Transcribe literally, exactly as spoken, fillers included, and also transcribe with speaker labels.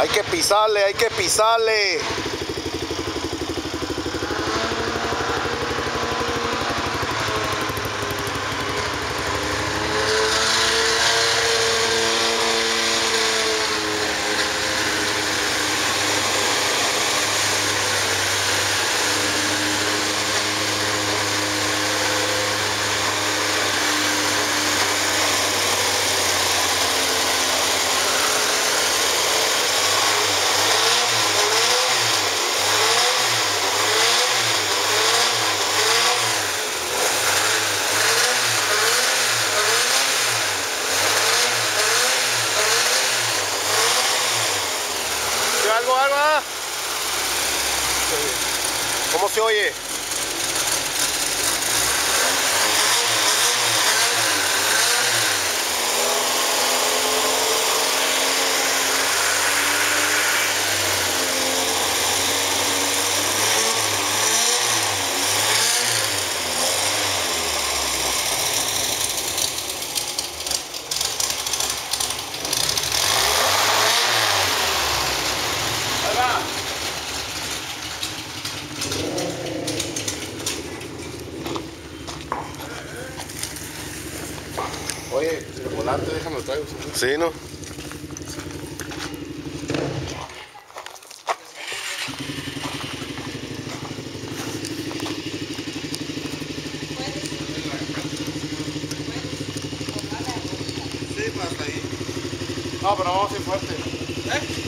Speaker 1: Hay que pisarle, hay que pisarle. ¿Algo, algo? ¿Ah? ¿Cómo se oye?
Speaker 2: Oye, el volante déjame lo traigo.
Speaker 1: Sí, ¿no?
Speaker 2: Sí, hasta ahí. No, pero vamos a ir fuerte. ¿Eh?